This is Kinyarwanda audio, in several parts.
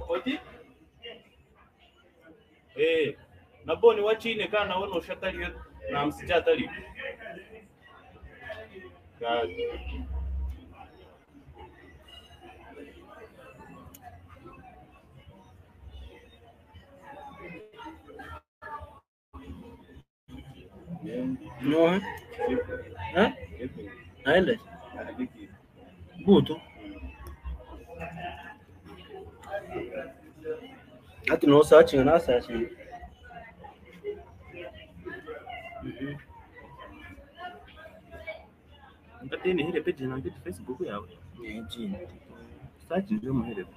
oti naboni wachine kana wono shatali na msijatali no aende butu ati no searching na searching ngatini hile page na ngiti Facebook yawe jini search ndio muhile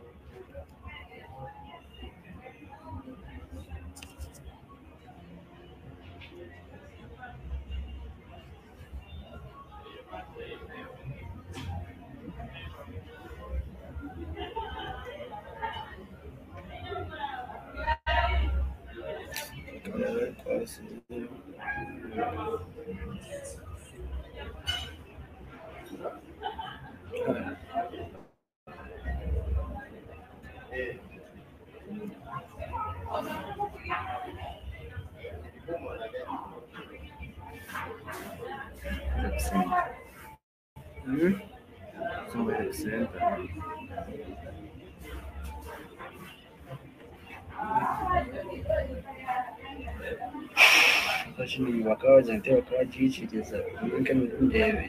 Kashini wakawaza nte wakawajishiriza nke ndebe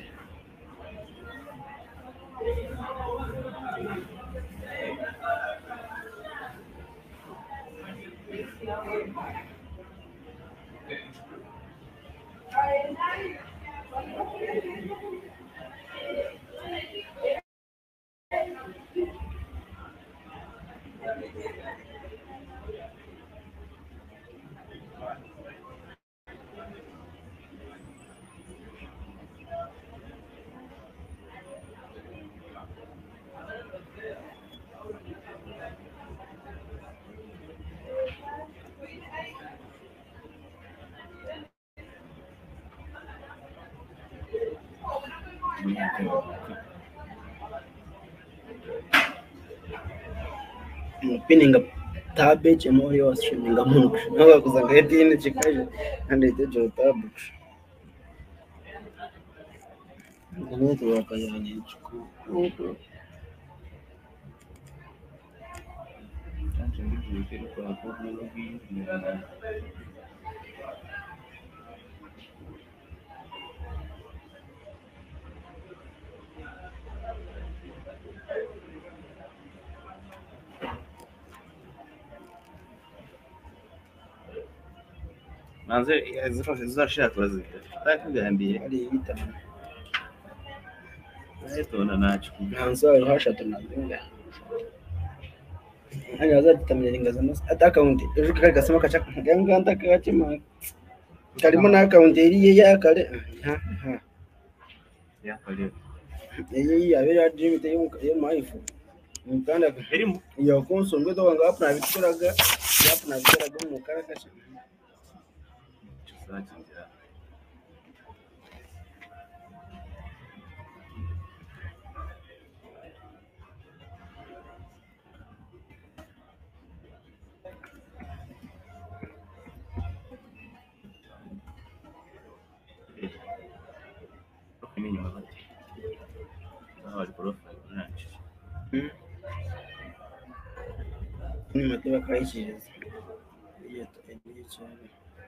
pininga tabe chemori wa streaminga mungu nawa kuzanga edini chikaje ande tejo tabu ndio wakayanye chuku tanto ndio kile kwa teknolojia manze zifasha turazika takugambiye ali ita tona nacho nanzo hasha tunazinga hanya za tutamyenga zano ata account ejo kali gasema kacha nganga ntaka kachima kalimo na account iri ya kale ya kale iyi abera dream te yo maifu mukanda elimu ya konsombe to wanga apna bituraga yapna bituraga mu karakasha tusaje Ini nyuma bati wali profile nacho ni mateba kaishiriza iyo iyo cyane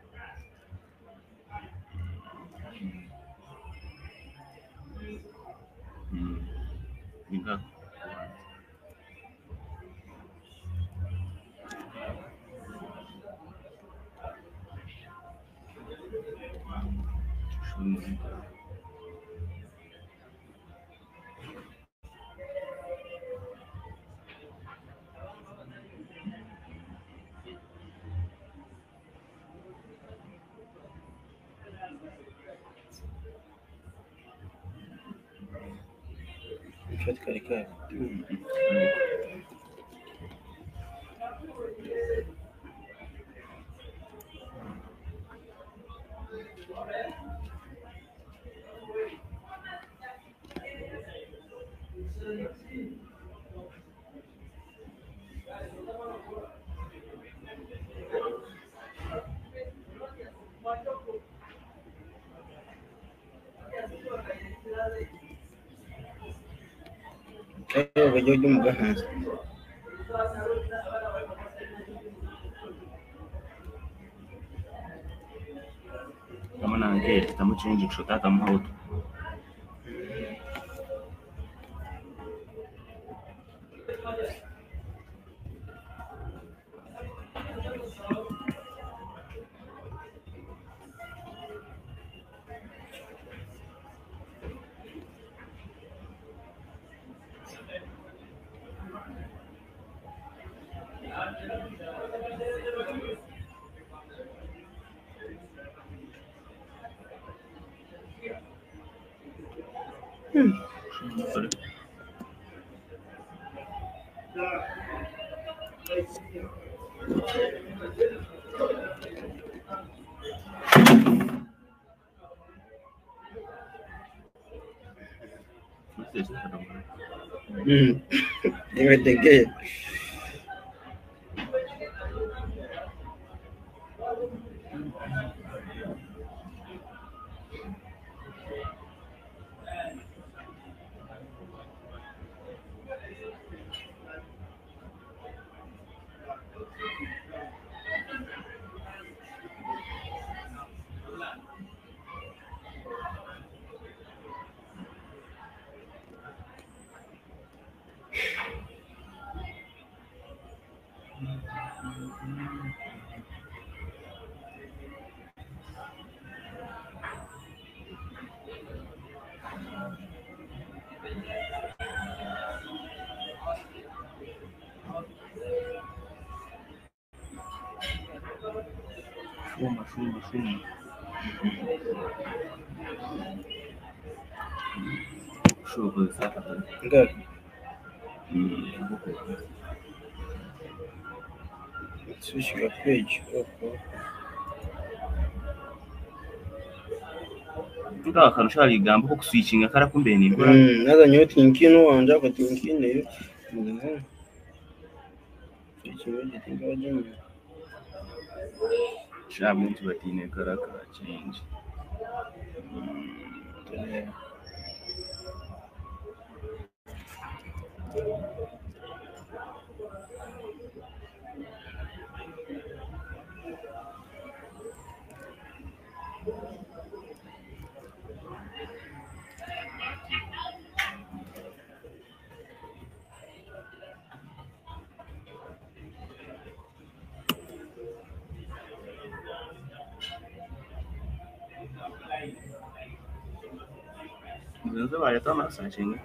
inga katika rika bajya mu gahanzi kama na angeli tamuchinji kushotaka mauto nimetegea Shuma. Shughuli sasa. ngapi switch your page Tuka akanusha ligamba ko kuswitchinga kara kumbe ni bora. nazanye yo tinkino wanja ko tinkine yo switch tinga waje Shabu mtu batine kara change. Ndio baya tama searching.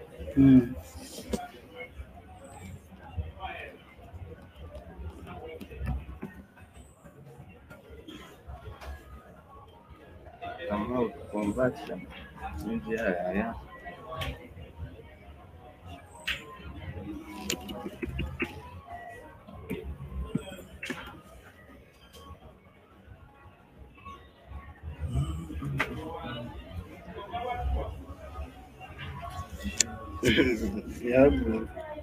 Kama conversion nje haya. Yeah, bro.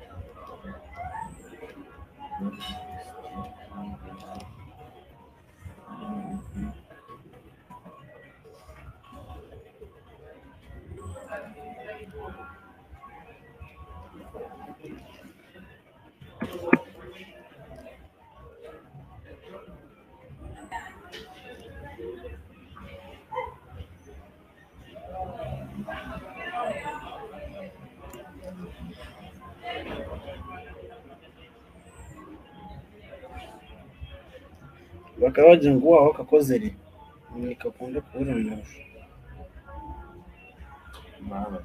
bakaba bagira ngo waho kakozere nikakunda kubura nawe Mama.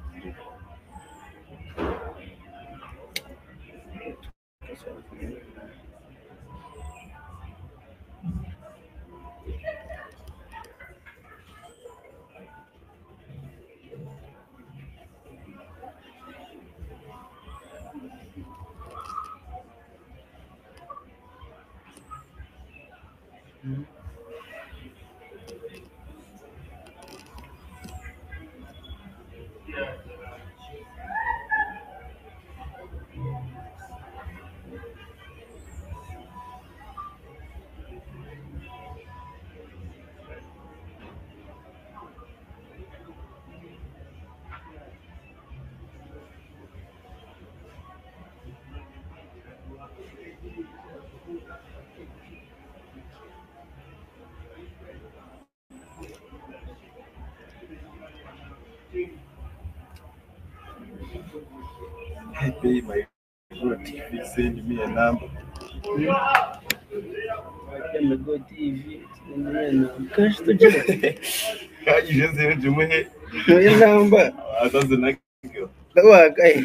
pay my Go TV, send me a number. Go TV, cash to check. You just send me Your number. I doesn't like you. The work, eh?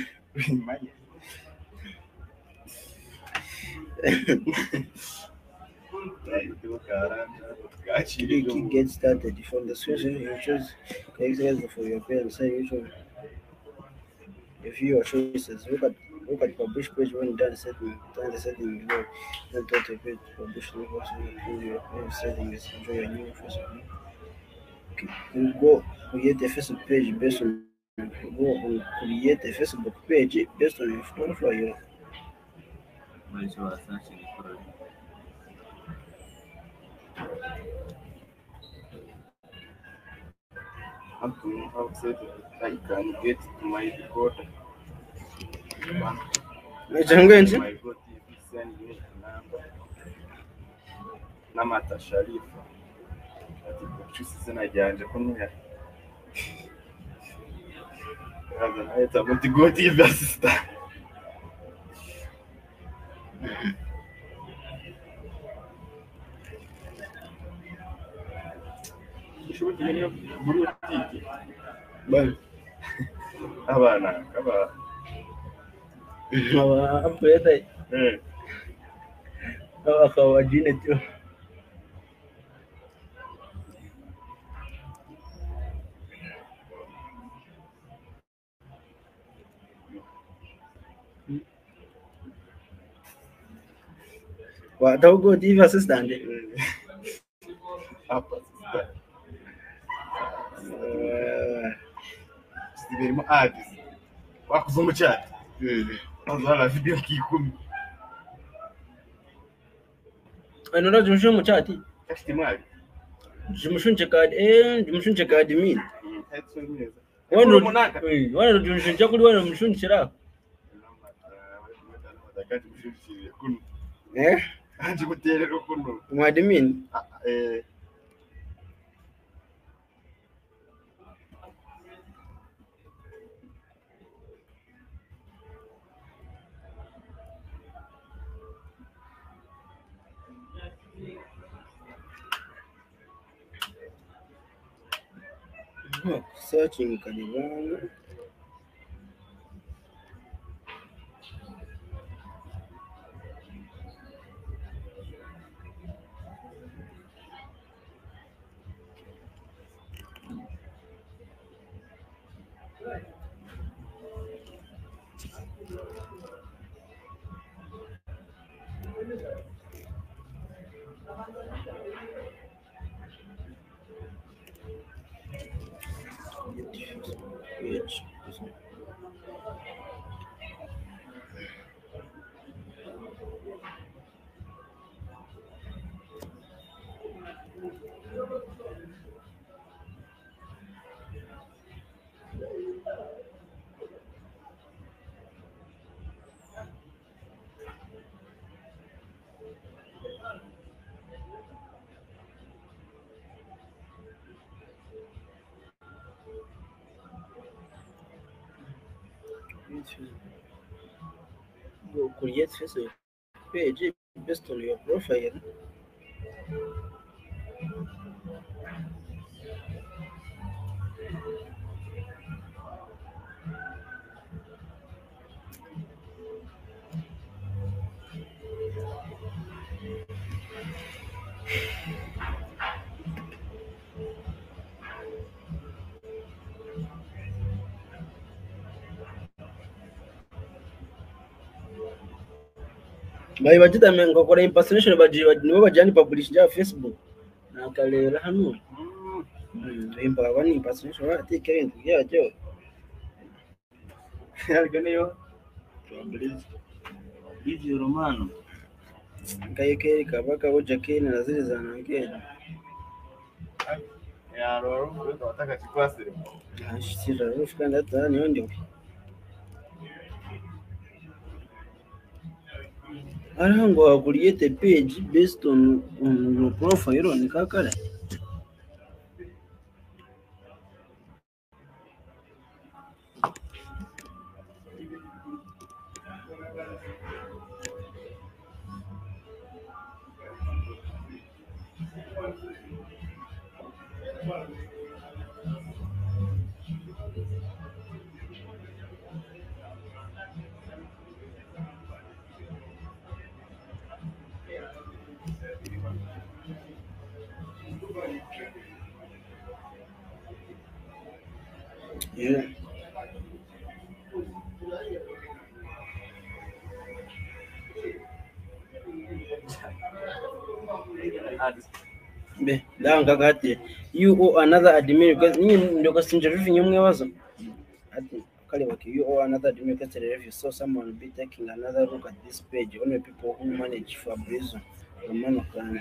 Click get started. From the session, you choose exercise for your parents. Say you choose a few choices. Look at publish page when done setting. Turn the setting below. Then turn to page publish link also include your page settings. Enjoy your new Facebook. You go create a Facebook page based on create a Facebook page based on your profile. I don't know how to I can get my recorder. Nachangwenje? My Go TV, send me a number. Namata Sharifa. Ati kuchusi izina ryanje ko nuya. Kaza nahita muti Go TV assistant. Ishuri niyo burutiki. Bana. Abana Aba apeta akawa jine tu. Wa Go TV assistant. Hapa sasa. Siberimo ads. Wakuza mu chat. Azala video kikumi. Anora jumushu mu chat. Kashti mali. Jumushu card min. Etso neza. Wana jumushu kuri wana mushunchira. Dakati mushunchira kuno. Anji kuterero kuno. Mwadmin. Searching Kalibana. Page. Go create Facebook page based on your profile. Bari bagitame ngo kora impersonation nibo bajyana publish ya Facebook. Nakalera hano. Impa bani impersonation atike ibintu byacyo. Yarga niyo. Hivi Romano. Kayeke kabaka hoja kene na zile za nangeni. Ya roro wataka chikwasire. Shitira rufika ndata niyo ndio. Arango create a page based on your profile ni kakala. Yeah. Be ndanga kati you owe another admin because ninyi ndio kasinja review nyumwe wazo ati kale waki you owe another admin because the review so someone will be taking another look at this page only people who manage Fabrizio Romano can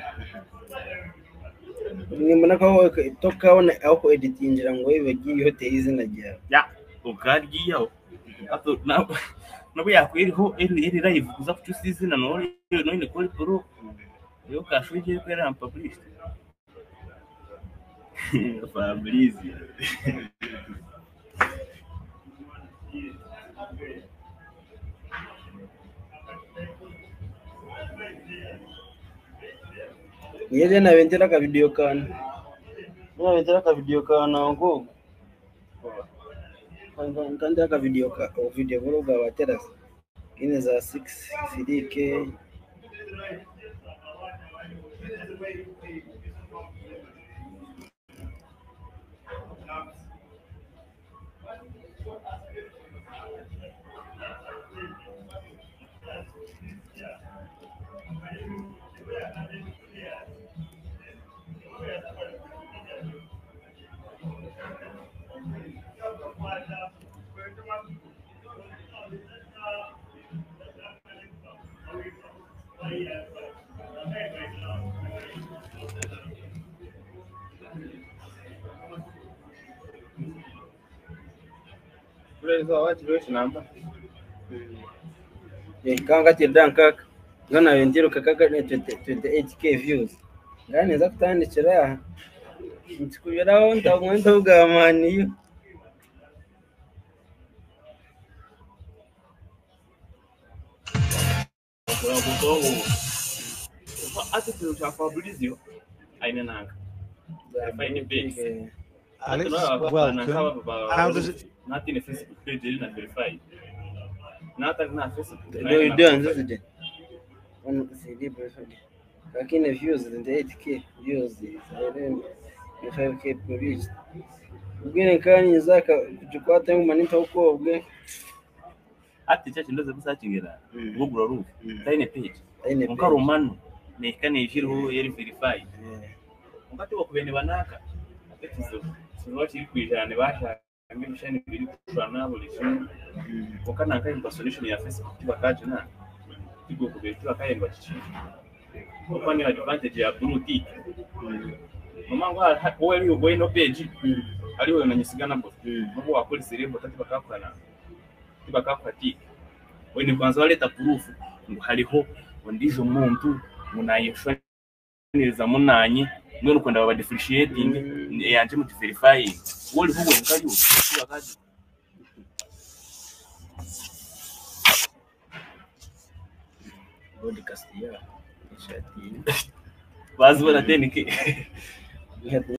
nimana ko toka ona au editingira ngo ibe giyote izina ryawe ya ukargiyo ato nabo yakwiriho eri live kuza kutusizina no ni kuri pro yo kashuje ko era published Fabrizio yeye na vendera ka video kana na vendera ka video kana ngo kanda ka video vloga wa terrace ine za 6 CDK kanga tidanka ngana vendero kakaka ne 28k views ngani za kutandikira ntikubiraho ndamwenda ugamaniyo ati tu Fabrizio aina nanga find base Alex, welcome. How does it? not in a Facebook page na verify not na Facebook ndio ndio on CD perfect lakini views 28k views 5k published ubwene kani zaka kuchukua tangu manita huko ubwe ati chachi ndoze kusacingira gugura rufu tine page Tine muka romano nekane ijiro yeri verify ngati bakubene banaka atetizo sinoti kwijana basha ngimshani biri kushana buri kintu ukana nka solution ya Facebook bakaje na tigo kubetu akayemba chichi kwani advantage ya blue tick mama ngo wali uboy no page aliwe unanyisigana bo ngo wakoli serebo tati bakakwana tibakakwati wene kwanza waleta proof ngo haliho ndizo muntu munayishwaniriza munanye none ukunda baba differentiating yanje mu verifying woli hugo nkayo bakaje podcast ya bazibona tenike